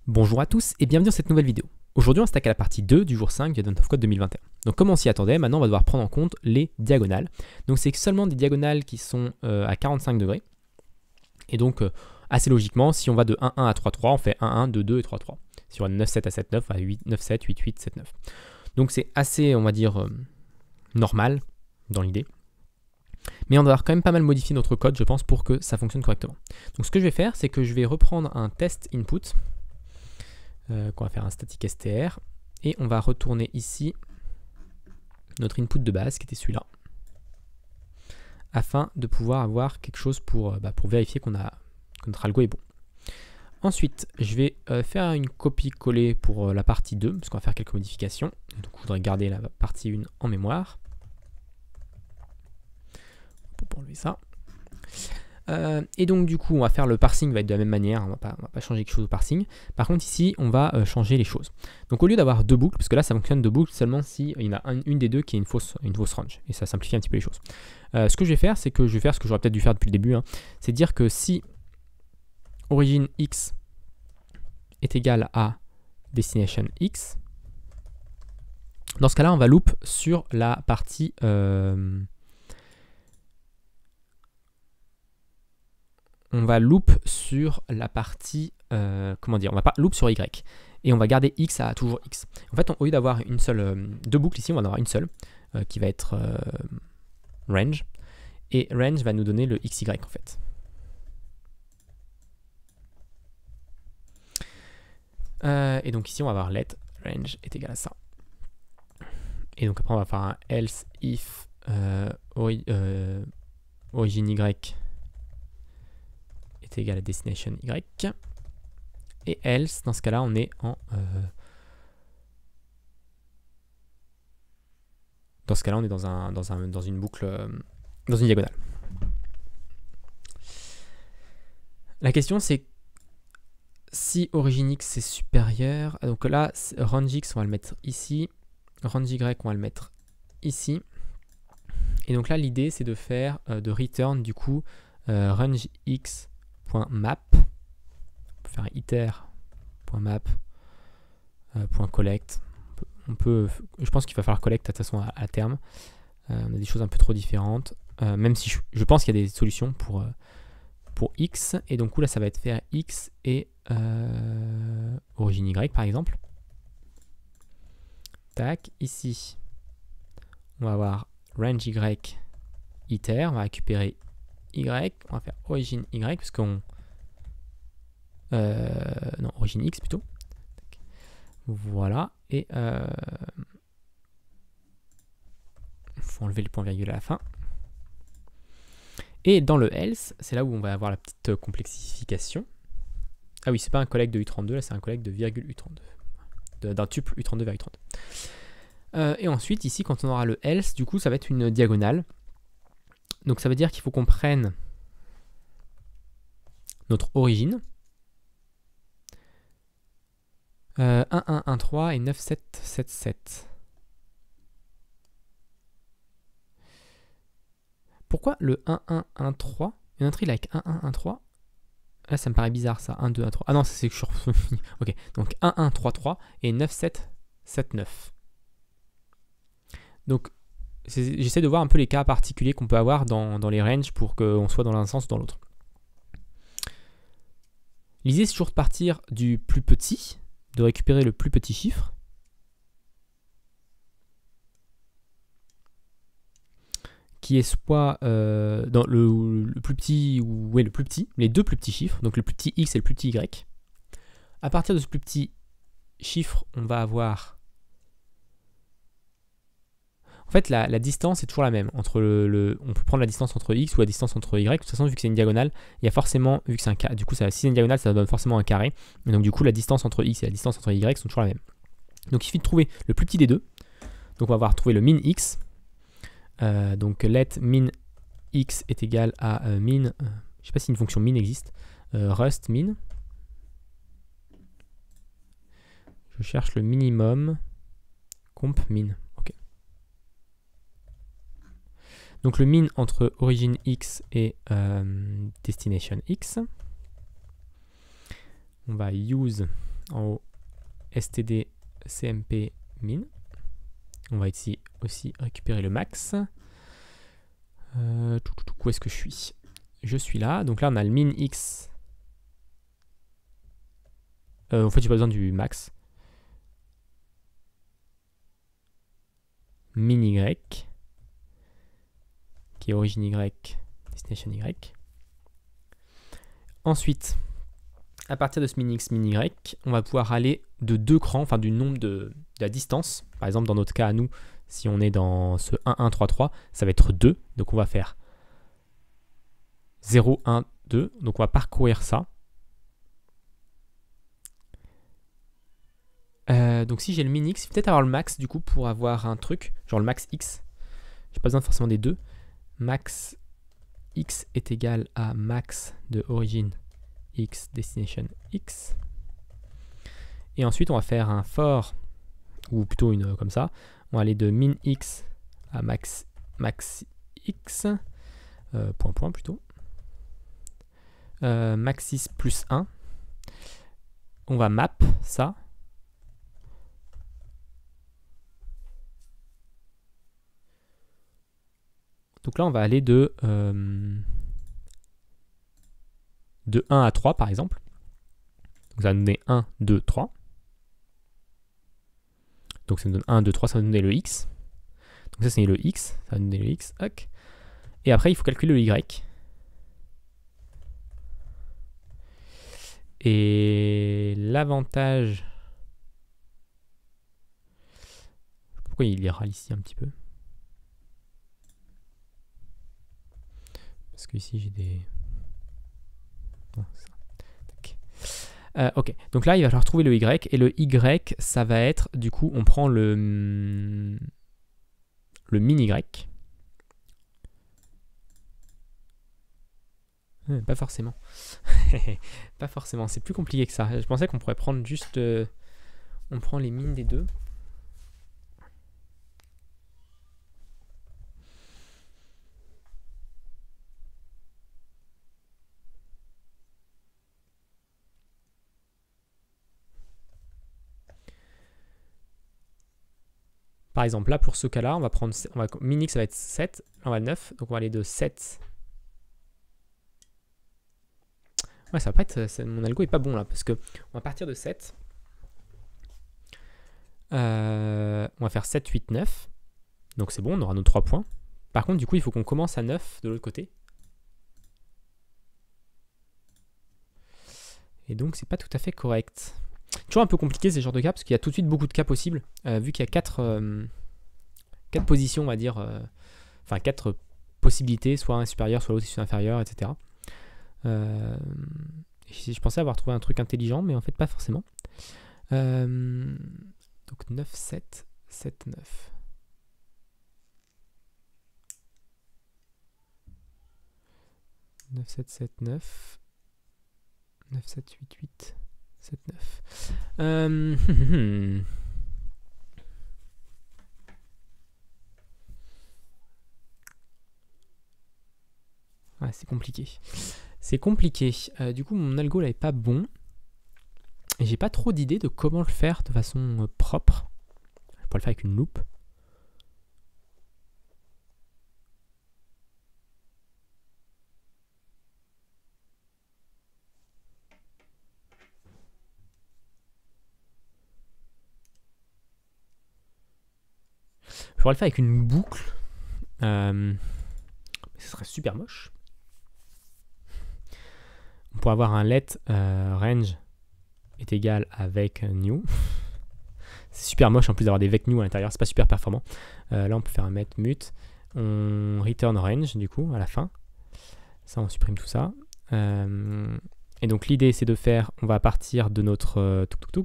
Bonjour à tous et bienvenue dans cette nouvelle vidéo. Aujourd'hui on s'attaque à la partie 2 du jour 5 du Advent of Code 2021. Donc comme on s'y attendait, maintenant on va devoir prendre en compte les diagonales. Donc c'est seulement des diagonales qui sont à 45 degrés. Et donc assez logiquement, si on va de 1, 1 à 3, 3, on fait 1, 1, 2, 2 et 3, 3. Si on va de 9, 7 à 7, 9, à 8, 9, 7, 8, 8, 7, 9. Donc c'est assez, on va dire, normal dans l'idée. Mais on va devoir quand même pas mal modifier notre code, je pense, pour que ça fonctionne correctement. Donc ce que je vais faire, c'est que je vais reprendre un test input, qu'on va faire un static str, et on va retourner ici notre input de base, qui était celui-là, afin de pouvoir avoir quelque chose pour vérifier que notre algo est bon. Ensuite, je vais faire une copie-coller pour la partie 2, parce qu'on va faire quelques modifications. Donc je voudrais garder la partie 1 en mémoire. Pour enlever ça. Et donc du coup on va faire le parsing, va être de la même manière, on va pas changer quelque chose au parsing. Par contre ici on va changer les choses. Donc au lieu d'avoir deux boucles, parce que là ça fonctionne deux boucles seulement si il y en a une des deux qui est une fausse range, et ça simplifie un petit peu les choses. Ce que je vais faire, c'est que je vais faire ce que j'aurais peut-être dû faire depuis le début, c'est dire que si origin x est égal à destination x, dans ce cas là on va loop sur la partie on va loop sur la partie, comment dire, on va pas loop sur y, et on va garder x à toujours x. En fait, au lieu d'avoir une seule, deux boucles ici, on va en avoir une seule, qui va être range, et range va nous donner le xy en fait. Et donc ici, on va avoir let range est égal à ça. Et donc après, on va faire un else if origin y est égal à destination y, et else, dans ce cas là on est en dans ce cas là on est dans une boucle, dans une diagonale. La question c'est si origin x est supérieur, donc là range x on va le mettre ici, range y on va le mettre ici, et donc là l'idée c'est de faire de return du coup range x.map, on peut faire un iter.map.collect, je pense qu'il va falloir collect de toute façon à terme, on a des choses un peu trop différentes, même si je pense qu'il y a des solutions pour x, et donc là ça va être faire x et origin y par exemple. Tac, ici on va avoir range y iter, on va récupérer y, on va faire origin y, parce qu'on non, origin x plutôt. Voilà, et il faut enlever le point virgule à la fin. Et dans le else, c'est là où on va avoir la petite complexification. Ah oui, c'est pas un collect de U32, là c'est un collect de virgule U32, d'un tuple U32 vers U32. Et ensuite, ici, quand on aura le else, du coup, ça va être une diagonale. Donc ça veut dire qu'il faut qu'on prenne notre origine, 1, 1, 1, 3 et 9, 7, 7, 7. Pourquoi le 1, 1, 1, 3 une entrée like 1, 1, 1, 3? Là, ça me paraît bizarre ça. 1, 2, 1, 3. Ah non, c'est que je suis. Ok, donc 1, 1, 3, 3 et 9, 7, 7, 9. Donc, j'essaie de voir un peu les cas particuliers qu'on peut avoir dans les ranges pour qu'on soit dans l'un sens ou dans l'autre. L'idée, c'est toujours de partir du plus petit, de récupérer le plus petit chiffre. Qui est soit dans le plus petit, ou ouais, le plus petit, les deux plus petits chiffres, donc le plus petit x et le plus petit y. À partir de ce plus petit chiffre, on va avoir... En fait, la distance est toujours la même. On peut prendre la distance entre x ou la distance entre y. De toute façon, vu que c'est une diagonale, il y a forcément, vu que c'est un carré, du coup, si c'est une diagonale, ça donne forcément un carré. Et donc, du coup, la distance entre x et la distance entre y sont toujours la même. Donc, il suffit de trouver le plus petit des deux. Donc, on va avoir trouvé le min x. Donc, let min x est égal à min. Je ne sais pas si une fonction min existe. Rust min. Je cherche le minimum. Comp min. Donc le min entre origin x et destination x. On va use en haut std cmp min. On va ici aussi récupérer le max. Où est-ce que je suis? Je suis là. Donc là, on a le min x. En fait, j'ai pas besoin du max. Min y, qui est origine y, destination y. Ensuite, à partir de ce min x, min y, on va pouvoir aller de 2 crans, enfin du nombre de la distance. Par exemple, dans notre cas à nous, si on est dans ce 1, 1, 3, 3, ça va être 2. Donc on va faire 0, 1, 2. Donc on va parcourir ça. Donc si j'ai le min x, peut-être avoir le max du coup pour avoir un truc, genre le max x. J'ai pas besoin forcément des deux. Max x est égal à max de origine x destination x. Et ensuite on va faire un for, ou plutôt une comme ça. On va aller de min x à max x, point plutôt. Maxis plus 1. On va map ça. Donc là, on va aller de 1 à 3, par exemple. Donc ça va nous donner 1, 2, 3. Donc ça nous donne 1, 2, 3, ça va nous donner le x. Donc ça, c'est le x. Ça va nous donner le x. Ok. Et après, il faut calculer le y. Et l'avantage... Pourquoi il ira ici un petit peu? Parce que ici j'ai des... Non, ça. Ok, donc là il va falloir trouver le y, et le y ça va être, du coup on prend le min y. Pas forcément. Pas forcément, c'est plus compliqué que ça. Je pensais qu'on pourrait prendre juste... on prend les mines des deux. Par exemple, là, pour ce cas-là, on va prendre... min x, ça va être 7. Là, on va 9. Donc, on va aller de 7. Ouais, ça va pas être... mon algo est pas bon, là. Parce que on va partir de 7. On va faire 7, 8, 9. Donc, c'est bon, on aura nos 3 points. Par contre, du coup, il faut qu'on commence à 9 de l'autre côté. Et donc, c'est pas tout à fait correct. Toujours un peu compliqué ces genres de cas, parce qu'il y a tout de suite beaucoup de cas possibles, vu qu'il y a 4 positions, on va dire, enfin 4 possibilités, soit un supérieur, soit l'autre est inférieur, etc. Je pensais avoir trouvé un truc intelligent, mais en fait pas forcément. Donc 9, 7, 7, 9. « 9, 7, 7, 9. 9, 7, 8, 8. 7, 9. Ouais, c'est compliqué. C'est compliqué. Du coup, mon algo là est pas bon. Et j'ai pas trop d'idées de comment le faire de façon propre. Je pourrais le faire avec une loupe. Je pourrais le faire avec une boucle. Ce serait super moche. On pourrait avoir un let range est égal avec new. C'est super moche en plus d'avoir des vec new à l'intérieur, c'est pas super performant. Là on peut faire un met mute. On return range du coup à la fin. Ça on supprime tout ça. Et donc l'idée c'est de faire, on va partir de notre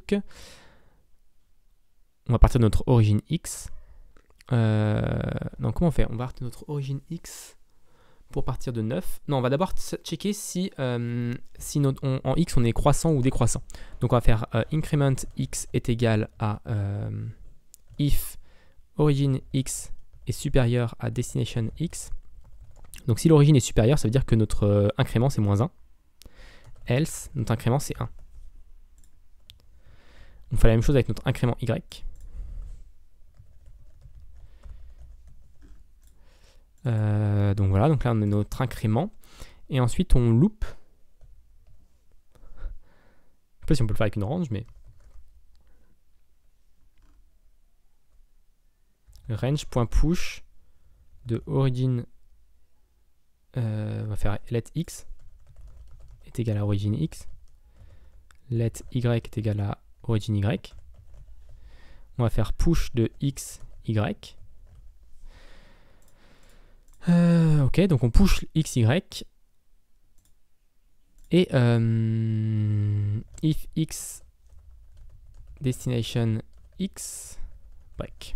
on va partir de notre origine x. Donc comment on fait? On va partir de notre origine x pour partir de 9. Non, on va d'abord checker si, en x on est croissant ou décroissant. Donc on va faire increment x est égal à if origine x est supérieur à destination x. Donc si l'origine est supérieure, ça veut dire que notre incrément c'est -1. Else, notre incrément c'est 1. On fait la même chose avec notre incrément y. Donc voilà, donc là on a notre incrément. Et ensuite on loupe. Je sais pas si on peut le faire avec une range, mais... range.push de origin, on va faire let x est égal à origin x, let y est égal à origin y, on va faire push de x, y, ok, donc on push x, y, et if x destination x break.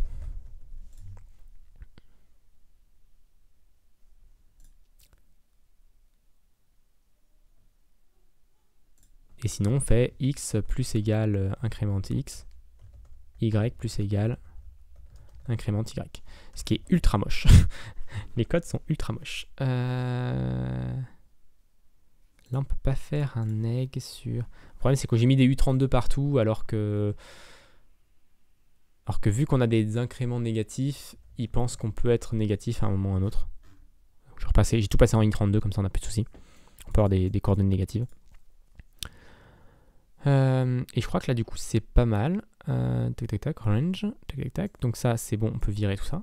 Et sinon, on fait x plus égal incrément x, y plus égal incrément y. Ce qui est ultra moche. Les codes sont ultra moches. Là, on peut pas faire un egg sur... Le problème, c'est que j'ai mis des U32 partout, alors que vu qu'on a des incréments négatifs, il pense qu'on peut être négatif à un moment ou à un autre. J'ai tout passé en I32, comme ça on n'a plus de soucis. On peut avoir des coordonnées négatives. Et je crois que là du coup c'est pas mal. Tac tac tac, range, tac tac tac. Donc ça c'est bon, on peut virer tout ça.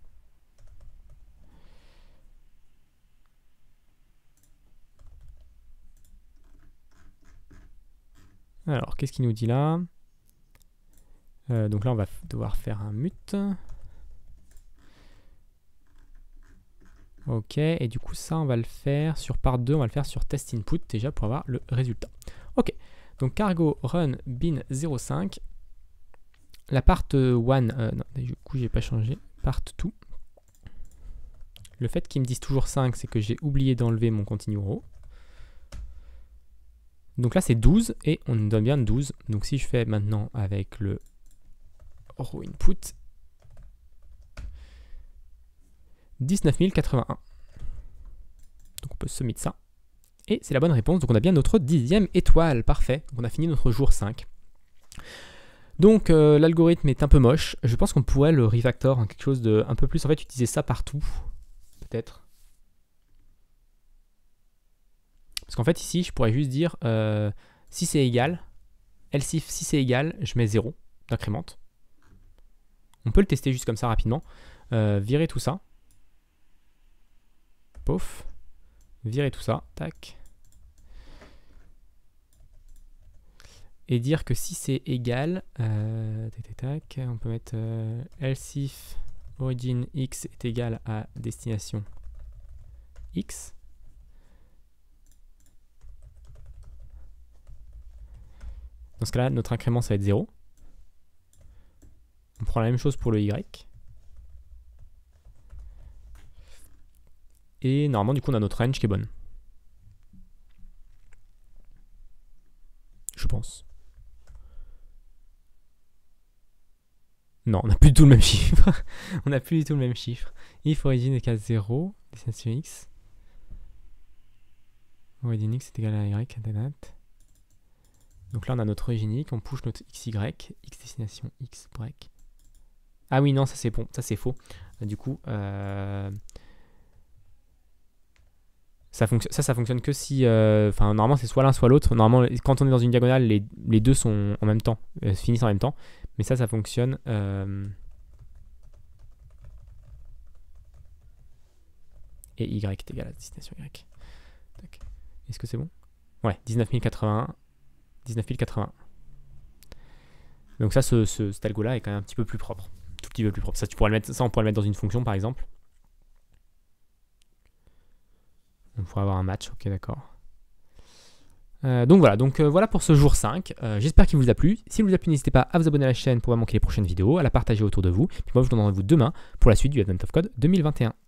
Alors qu'est-ce qu'il nous dit là? Donc là on va devoir faire un mute. Ok, et du coup ça on va le faire sur part 2, on va le faire sur test input déjà pour avoir le résultat. Ok. Donc cargo run bin 05. La part 1, non, du coup j'ai pas changé. Part 2. Le fait qu'ils me disent toujours 5, c'est que j'ai oublié d'enlever mon continue row. Donc là c'est 12 et on nous donne bien 12. Donc si je fais maintenant avec le row input, 19 081. Donc on peut submit ça. Et c'est la bonne réponse, donc on a bien notre 10e étoile, parfait. Donc on a fini notre jour 5. Donc l'algorithme est un peu moche, je pense qu'on pourrait le refactor en quelque chose de un peu plus, en fait utiliser ça partout, peut-être. Parce qu'en fait ici je pourrais juste dire, si c'est égal, else if si c'est égal, je mets 0 d'incrémente. On peut le tester juste comme ça rapidement, virer tout ça. Pof. Virer tout ça, tac. Et dire que si c'est égal, tac, tac, tac, on peut mettre else if origin x est égal à destination x. Dans ce cas-là, notre incrément, ça va être 0. On prend la même chose pour le y. Et normalement, du coup, on a notre range qui est bonne. Je pense. Non, on n'a plus du tout le même chiffre. On n'a plus du tout le même chiffre. If origin est égal à 0, destination x. Origin x est égal à y, donc là, on a notre origin x, on push notre xy, x destination x break. Ah oui, non, ça c'est bon, ça c'est faux. Du coup, ça fonctionne que si... Enfin, normalement, c'est soit l'un, soit l'autre. Normalement, quand on est dans une diagonale, les deux sont en même temps, finissent en même temps. Mais ça fonctionne... Et y est égal à destination y. Est-ce que c'est bon? Ouais, 19 081. 19 081. Donc ça, cet algo-là est quand même un petit peu plus propre. Tout petit peu plus propre. Ça, on pourrait le mettre dans une fonction, par exemple. On pourrait avoir un match, ok, d'accord. Donc voilà pour ce jour 5. J'espère qu'il vous a plu. S'il vous a plu, n'hésitez pas à vous abonner à la chaîne pour ne pas manquer les prochaines vidéos, à la partager autour de vous. Puis moi, je vous donne rendez-vous demain pour la suite du Advent of Code 2021.